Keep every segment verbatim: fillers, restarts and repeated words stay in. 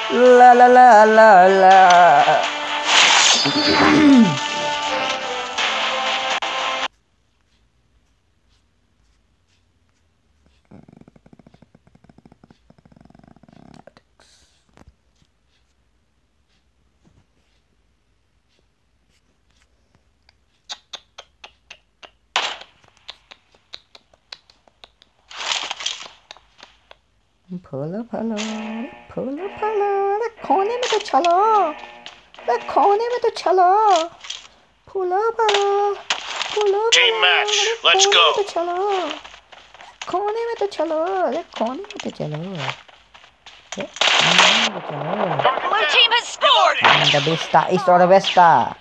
La la la la la. Pull up, pull up, pull up, pull up. कोने में तो चलो, कोने में तो चलो. Pull up, pull up, pull up. Team match, let's go. कोने में तो चलो, कोने में तो चलो, कोने में तो चलो. Blue team has scored. I am the best. East or west?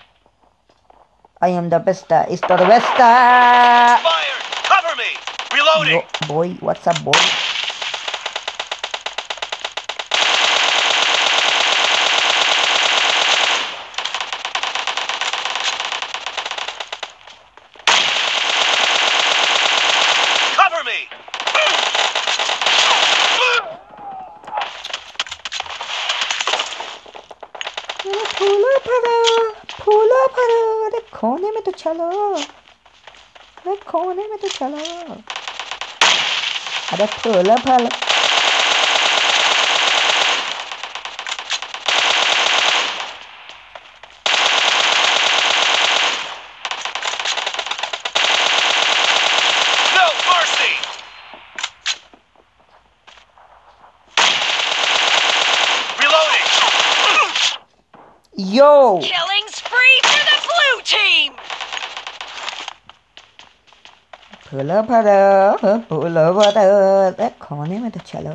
I am the best. East or west? Fired! Cover me! Reloading! Yo, boy, what's up, boy? Cover me! फूलो भरो, फूलो भरो, अरे कोने में तो चलो, अरे कोने में तो चलो, अरे फूलो भरो. No mercy! Reloading! Yo! Killing spree for the blue team. फूलो भरो, फूलो भरो, अरे कोने में तो चलो.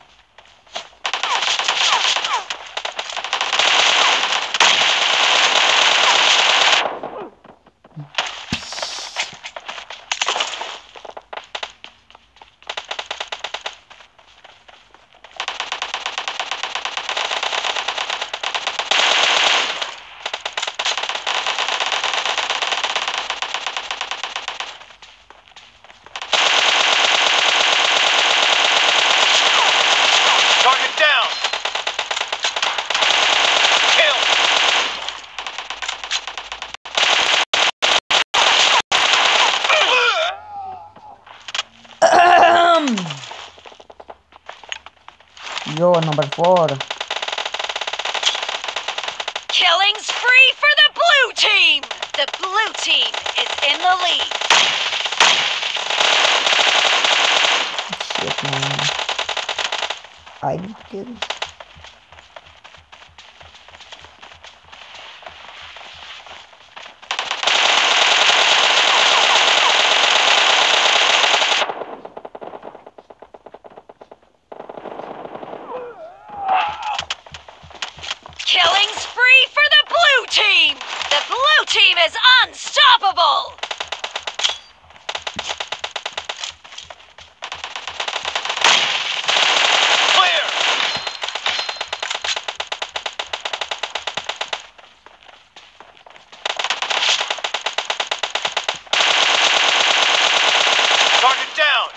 Target down! Kill! Yo, number four. Killing spree for the blue team. The blue team is in the lead. Shit, man. I need kills. Killing spree for the blue team. The blue team is unstoppable. Clear! Target down!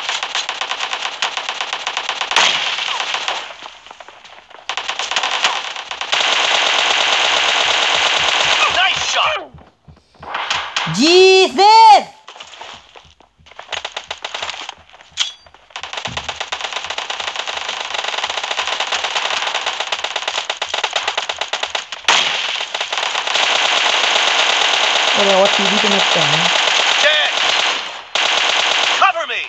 Nice shot! Jesus! अरे और TV पे मत करना. Dead! Cover me!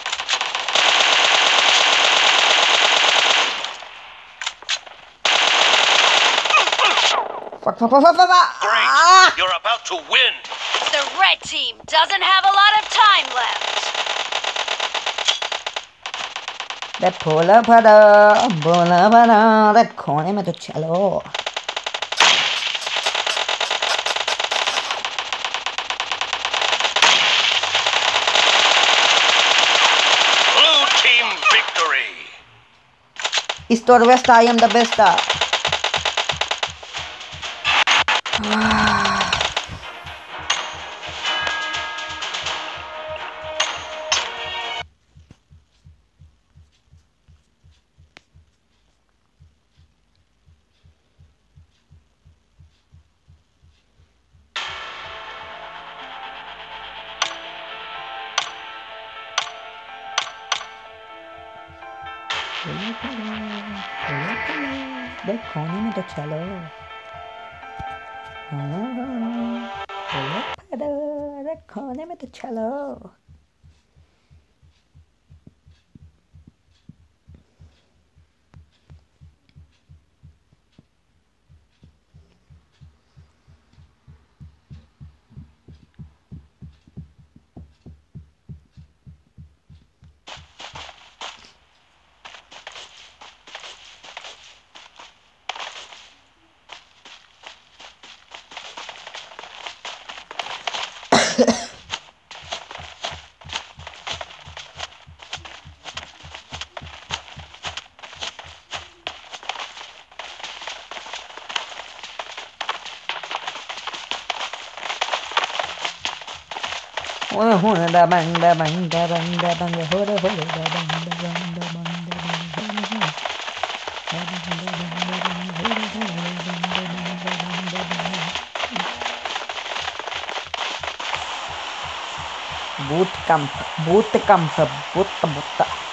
Fuck, fuck, fuck, fuck, fuck, fuck. Great! Ah! You're about to win! The red team doesn't have a lot of time left. अरे फूलो भरो, फूलो भरो, अरे कोने में तो चलो. Blue team victory! East or west? I am the best. फूला फला फूला फला अरे कोने में तो चलो हाँ फूला फला अरे कोने में तो चलो Oh, oh, da bang, da bang, da bang, da bang, ho, da, ho, da, da bang, da bang, da bang, da bang, ho, da, ho. Da bang, da bang, da bang, ho, da, ho, da bang, da bang, da bang, da bang, da bang. Boot camp, boot camp, boot, boot.